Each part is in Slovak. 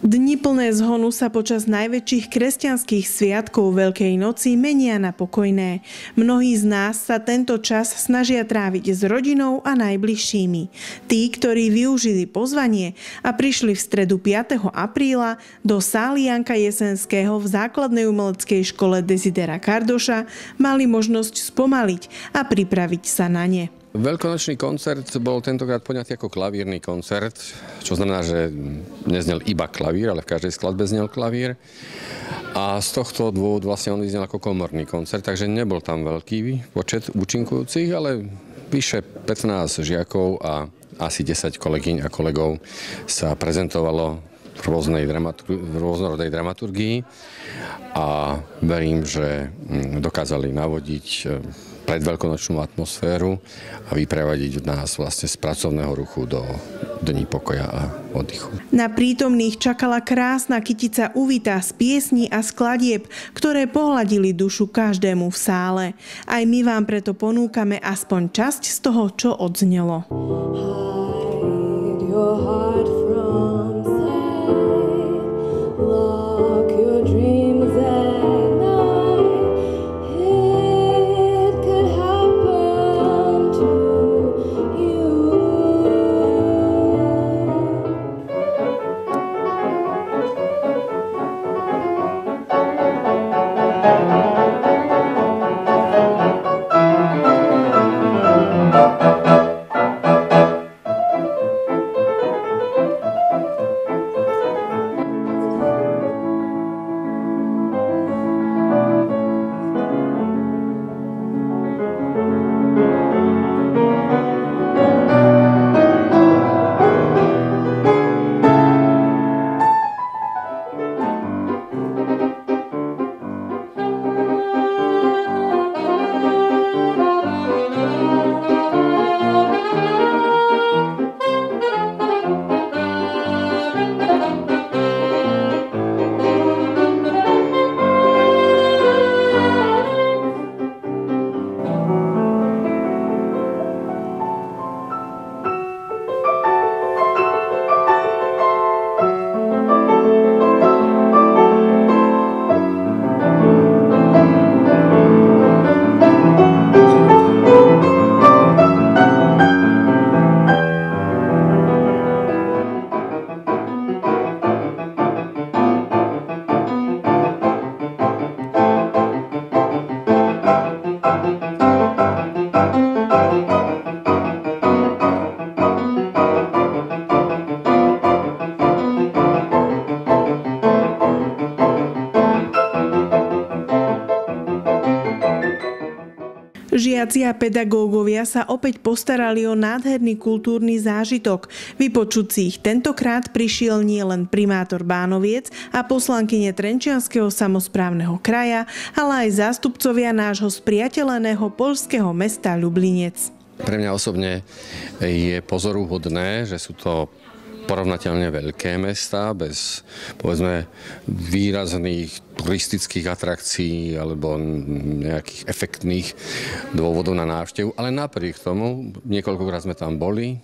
Dni plné zhonu sa počas najväčších kresťanských sviatkov Veľkej noci menia na pokojné. Mnohí z nás sa tento čas snažia tráviť s rodinou a najbližšími. Tí, ktorí využili pozvanie a prišli v stredu 5. apríla do sály Janka Jesenského v základnej umeleckej škole Desidera Kardoša, mali možnosť spomaliť a pripraviť sa na ne. Veľkonočný koncert bol tentokrát poňatý ako klavírny koncert, čo znamená, že neznel iba klavír, ale v každej skladbe znel klavír. A z tohto dôvodu vlastne on vyznel ako komorný koncert, takže nebol tam veľký počet účinkujúcich, ale vyše 15 žiakov a asi 10 kolegyň a kolegov sa prezentovalo v rôznorodej dramaturgii a verím, že dokázali navodiť predveľkonočnú atmosféru a vyprevadiť nás vlastne z pracovného ruchu do dní pokoja a oddychu. Na prítomných čakala krásna kytica uvita z piesní a skladieb, ktoré pohľadili dušu každému v sále. Aj my vám preto ponúkame aspoň časť z toho, čo odznelo. Žiaci a pedagógovia sa opäť postarali o nádherný kultúrny zážitok. Vypočuť si ich tentokrát prišiel nielen primátor Bánoviec a poslankyne Trenčianskeho samosprávneho kraja, ale aj zástupcovia nášho spriateľeného poľského mesta Ľublinec. Pre mňa osobne je pozoruhodné, že sú to porovnateľne veľké mestá bez, povedzme, výrazných turistických atrakcií alebo nejakých efektných dôvodov na návštevu, ale napriek tomu niekoľkokrát sme tam boli,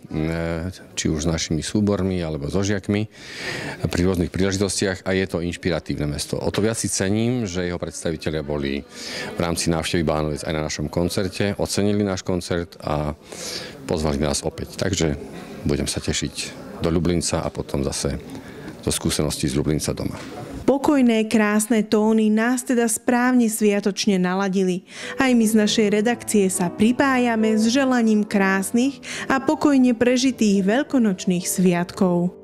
či už s našimi súbormi alebo so žiakmi pri rôznych príležitostiach a je to inšpiratívne mesto. O to viac si cením, že jeho predstavitelia boli v rámci návštevy Bánoviec aj na našom koncerte, ocenili náš koncert a pozvali nás opäť. Takže budem sa tešiť do Ľublinca a potom zase zo skúseností z Ľublinca doma. Pokojné, krásne tóny nás teda správne sviatočne naladili. Aj my z našej redakcie sa pripájame s želaním krásnych a pokojne prežitých veľkonočných sviatkov.